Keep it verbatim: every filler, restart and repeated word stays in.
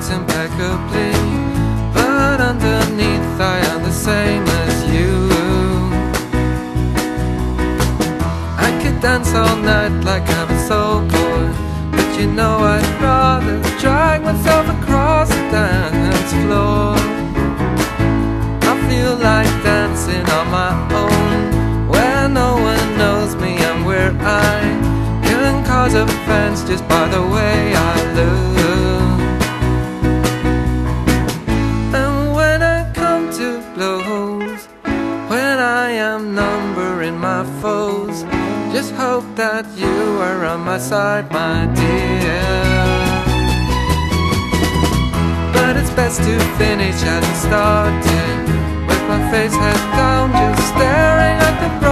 dress impeccably, but underneath I am the same as you. I could dance all night like I'm a soul boy, but you know I'd rather drag myself across the dance floor. I feel like dancing on my own, where no one knows me and where I can cause offense just by the way I look. And when I come to blows, when I am numbering my foes, just hope that you are on my side, my dear. But it's best to finish as it started, with my face head down, just staring at the